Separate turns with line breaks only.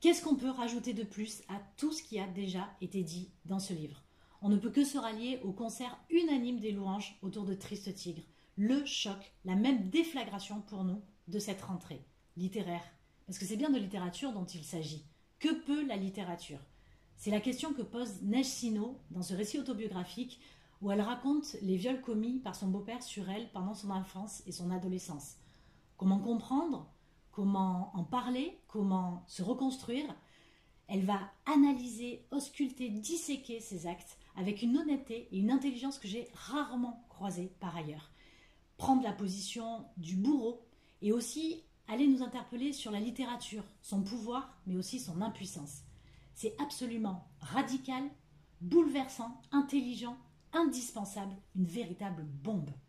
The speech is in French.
Qu'est-ce qu'on peut rajouter de plus à tout ce qui a déjà été dit dans ce livre? On ne peut que se rallier au concert unanime des louanges autour de Triste Tigre, le choc, la même déflagration pour nous de cette rentrée littéraire. Parce que c'est bien de littérature dont il s'agit. Que peut la littérature? C'est la question que pose Neige Sino dans ce récit autobiographique où elle raconte les viols commis par son beau-père sur elle pendant son enfance et son adolescence. Comment comprendre? Comment en parler? Comment se reconstruire? Elle va analyser, ausculter, disséquer ses actes avec une honnêteté et une intelligence que j'ai rarement croisées par ailleurs. Prendre la position du bourreau et aussi aller nous interpeller sur la littérature, son pouvoir, mais aussi son impuissance. C'est absolument radical, bouleversant, intelligent, indispensable, une véritable bombe.